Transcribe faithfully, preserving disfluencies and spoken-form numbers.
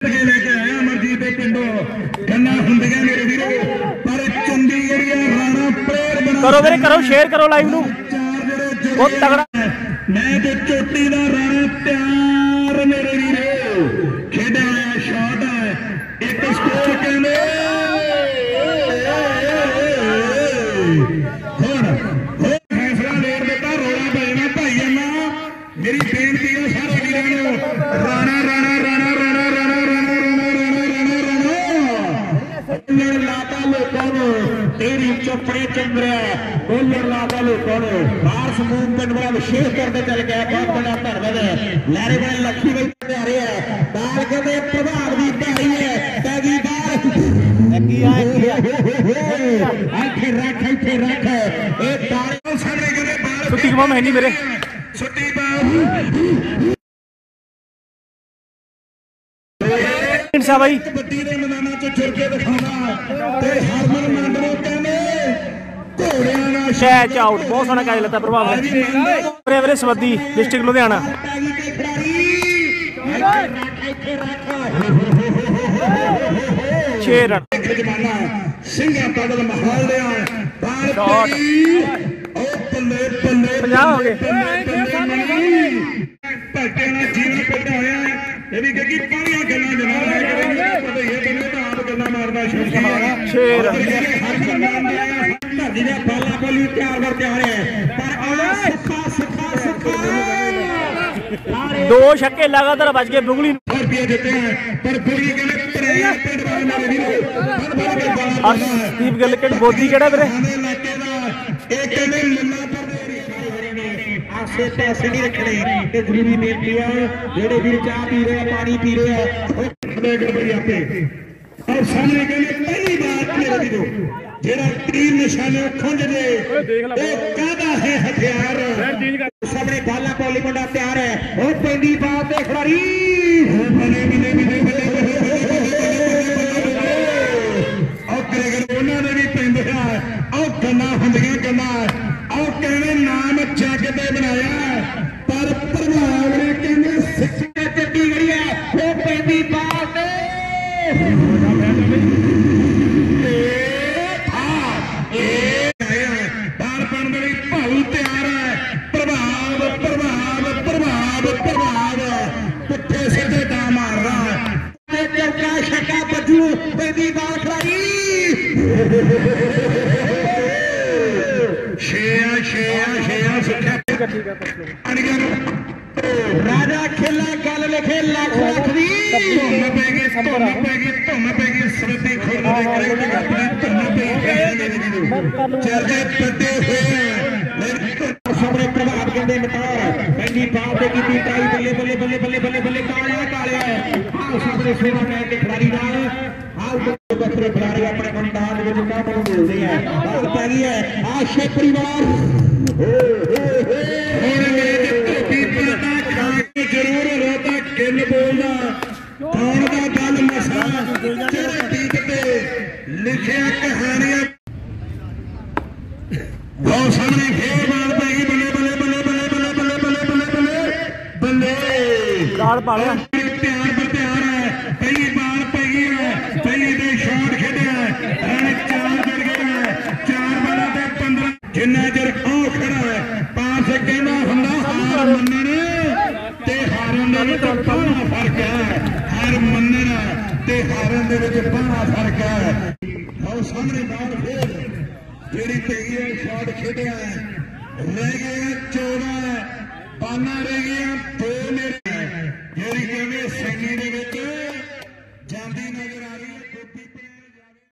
लेके आया अमरजीत के पिंडों गन्ना हुंदियां मेरे वीरो पर चंडीगढ़ राणा प्लेयर बना करो मेरे करो शेयर करो लाइव नू बहुत तगड़ा मैं तो चोटी दा राणा प्यार मेरे वीरो खेड़ा है शॉट है एक स्कोर कहने हुण हुण फैसला ले देता रोला पैना भाई अम्मा मेरी बेनती है सारे वीरों नू राणा राणा राणा राणा राणा राणा राणा राणा राणा बोलर लाता लोगों ने तेरी चौपड़े चंद्र बोलर लाता लोगों ने बाहर समूह पिंड बड़ा विशेष करते चल गया बहुत बड़ा धरवद है लहरे बड़े लक्ष्मी भाई आ रहे हैं बाल के प्रभाव की पारी है पैगी बाल रख इथे रख एक तारे सामने करे बाल छुट्टी कमा मैं नहीं मेरे छुट्टी सा भाई कबड्डी के मैदान च चुर के दिखाना ते हरमन मंडलो कहने घोड़ियां दा शैच आउट बहुत सोहना कैच लेता प्रभाव ने एवरे सवदी डिस्ट्रिक्ट लुधियाना छह रन जमाना सिंघा पैदल महल दे बाहर ओ बल्ले बल्ले पंजाब हो गए भट्टे ना जीवन पैदा होया ये भी कही पालियां गल्लां जनाब है करेंगे पता ये बंदे तो आप गल्लां मारना शुरू किया छह रन हर जमाना धरती ने बाला बोली तैयार कर तैयार है पर आ सुखा सुखा सुखा दो छक्के लगातार बच गए बुगली रुपये देते हैं पर बुगली के लिए प्रेम पेट वाले मेरे वीरों बन बन के बाला स्टीव गिलकेट बोधी केड़ा मेरे इलाके दा एक कहने मुन्ना पर आसे पैसे नहीं रखने ये जरूरी बेनती है जेड़े वीर चाह पी रहे हैं पानी पी रहे हैं गड़बड़ी आपे और सामने कहने पहली बार मेरे वीरों जेड़ा तीन निशाने खुंज दे वो कादा है हथियार सामने बाला पॉली मुंडा तैयार है वो पेंदी बात है खिलाड़ी बने बने बने बने और ग्रेगर उन्हां दे भी पेंदे आ और गन्ना हुंदियां गन्ना और कहने नाम जग दे बनाया पर प्रभाव ने कहने सिक्के चट्टी गई है वो पेंदी बात राजा खेला गल लिखे लाख लाख दी धुन पैगी धुन पैगी धुन पैगी स्मृति खोल अपनी धुन पैगी चर्चे बड़े हुए सामने प्रभाव कहते मिटार पहली बात की ट्राई बल्ले बल्ले बल्ले बल्ले बल्ले बल्ले कालिया कालिया आओ सामने सेवा मैच के खिलाड़ी नाल आओ बखरे खिलाड़ी अपने अंदाज में काम बोलते हैं बात पै गई है आ शेख परिवार जरूर रोता किन बोलना कौन का गल मसा लिखिया कहानियां बहुत सामने फिर बाल पैगी बल्ले बल्ले बल्ले बल्ले बल्ले बल्ले बल्ले बल्ले बल्ले बल्ले कार पालिया प्यार पर प्यार है पहली बाल पैगी है पहली दे शॉट खेडे है चार जड़ गए है चार बालों से पंद्रह जिन्ना चर खो खड़ा है पास कहना हुंदा हार मनण ते हारन दे विच बड़ा फर्क है हार मनण ते हारन दे विच बड़ा फर्क है और सामने बाल फिर जेड़ी तेगी है शॉट खेडिया है रह गए चौदह पाना रह गया दो मेरे जेड़ी कहने सैनी दे विच